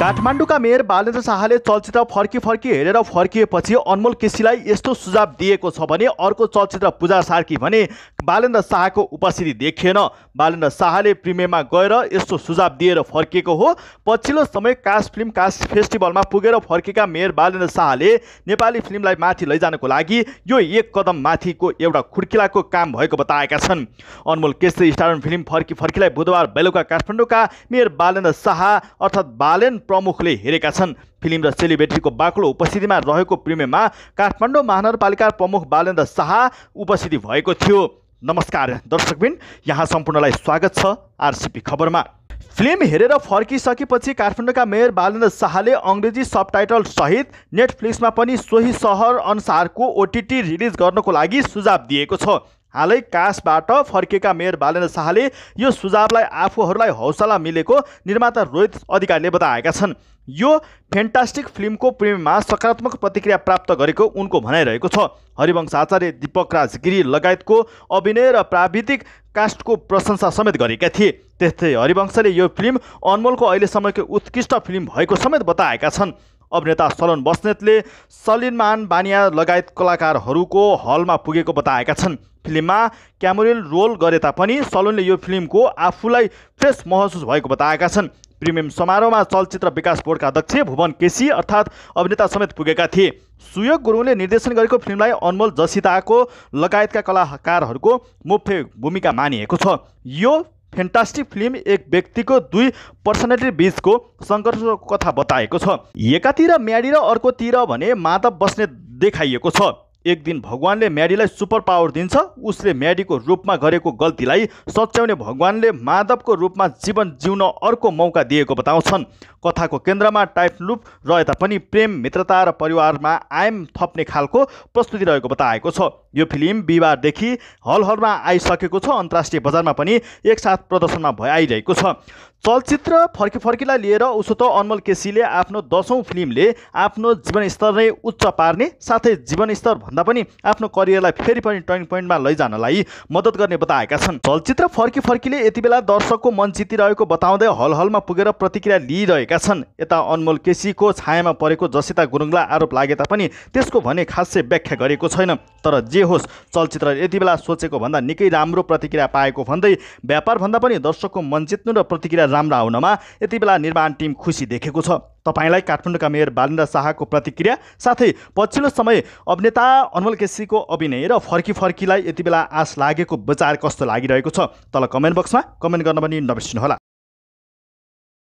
काठमाडौँका mayor Balendra शाहले चलचित्र फर्की फर्की हेरेर फर्किएपछि अनमोल केसीलाई यस्तो सुझाव दिएको छ भने अर्को चलचित्र पूजा सार्की भने बालेन्द्र शाहको उपस्थिति देखिएन। बालेन्द्र शाहले प्रिमियरमा गएर यस्तो सुझाव दिएर फर्किएको हो। पछिल्लो समय कास फिल्म कास फेस्टिभलमा पुगेर फर्केका मेयर बालेन्द्र शाहले नेपाली फिल्मलाई माथि लैजानको लागि यो एक कदम माथिको एउटा खुड्किलाको काम भएको बताएका छन्। अनमोल केसी स्टारर फिल्म फर्की फर्कीलाई बुधबार बेलुका काठमाडौँका मेयर बालेन्द्र शाह अर्थात् बालेन प्रमुखले हेरेका छन्। फिल्म र सेलिब्रिटीको बाक्लो उपस्थितिमा रहेको प्रिमियममा काठमाडौँ महानगरपालिका प्रमुख बालेन्द्र शाह उपस्थिति भएको थियो। नमस्कार दर्शकबिन, यहाँ सम्पूर्णलाई स्वागत छ आरसीपी खबरमा। फिल्म हेरेर फर्किसकेपछि काठमाडौँका मेयर बालेन्द्र शाहले अङ्ग्रेजी सबटाइटल सहित नेटफ्लिक्समा पनि सोही सहर अनुसारको ओटीटी रिलिज गर्नको लागि सुझाव दिएको छ। हालै कासबाट फर्केका मेयर बालेन्द्र शाहले यो सुझावलाई आफूहरूलाई हौसला मिलेको निर्माता रोहित अधिकारीले बताएका छन्। यो फ्यान्टास्टिक फिल्मको प्रिमियममा सकारात्मक प्रतिक्रिया प्राप्त गरेको उनको भनाइरहेको छ। हरिवंश आचार्य, दीपक राज गिरी लगायतको अभिनय र प्राविधिक कास्टको प्रशंसा समेत गरेका थिए। त्यस्तै हरिवंशले यो फिल्म अनमोलको अहिलेसम्मको उत्कृष्ट फिल्म भएको समेत बताएका छन्। अभिनेता सलोन बस्नेतले सलिमान बानिया लगायत कलाकारहरूको हलमा पुगेको बताएका छन्। फिल्ममा क्यामेरोन रोल गरे तापनि सलोनले यो फिल्मको आफूलाई फ्रेस महसुस भएको बताएका छन्। प्रिमियम समारोहमा चलचित्र विकास बोर्डका अध्यक्ष भुवन केसी अर्थात् अभिनेता समेत पुगेका थिए। सुयोग गुरुङले निर्देशन गरेको फिल्मलाई अनमोल जसिताको लगायतका कलाकारहरूको मुख्य भूमिका मानिएको छ। यो फ्यान्टास्टिक फिल्म एक व्यक्तिको दुई पर्सनालिटी बीचको सङ्घर्षको कथा बताएको छ। एकातिर म्याडी र अर्कोतिर भने माधव बस्नेत देखाइएको छ। एक दिन भगवानले म्याडीलाई सुपर पावर दिन्छ। उसले म्याडीको रूपमा गरेको गल्तीलाई सच्याउने भगवानले माधवको रूपमा जीवन जिउन अर्को मौका दिएको बताउँछन्। कथाको केन्द्रमा टाइप लुप रहे तापनि प्रेम, मित्रता र परिवारमा आयाम थप्ने खालको प्रस्तुति रहेको बताएको छ। यो फिल्म बिहिबारदेखि हलमा आइसकेको छ। अन्तर्राष्ट्रिय बजारमा पनि एकसाथ प्रदर्शनमा आइरहेको छ। चलचित्र फर्की फर्कीलाई लिएर उसो त अनमोल केसीले आफ्नो 10औं फिल्मले आफ्नो जीवनस्तर नै उच्च पार्ने साथै जीवनस्तर भन्दा पनि आफ्नो करियरलाई फेरि पनि टर्निङ पोइन्टमा लैजानलाई मद्दत गर्ने बताएका छन्। चलचित्र फर्की फर्कीले यति बेला दर्शकको मन जितिरहेको बताउँदै हलमा पुगेर प्रतिक्रिया लिइरहेका छन्। यता अनमोल केसीको छायामा परेको जसिता गुरुङलाई आरोप लागे तापनि त्यसको भने खासै व्याख्या गरेको छैन। तर जे होस्, चलचित्र यति बेला सोचेको भन्दा निकै राम्रो प्रतिक्रिया पाएको भन्दै व्यापार भन्दा पनि दर्शकको मन जित्नु र प्रतिक्रिया राम्रो आउनमा यति बेला निर्माण टिम खुसी देखेको छ। तपाईलाई काठमाडौँका मेयर बालेन्द्र शाहको प्रतिक्रिया साथै पछिल्लो समय अभिनेता अनमोल केसीको अभिनय र फर्की फर्कीलाई यति बेला आश लागेको विचार कस्तो लागिरहेको छ तल कमेन्ट बक्समा कमेन्ट गर्न पनि नबिर्सनुहोला।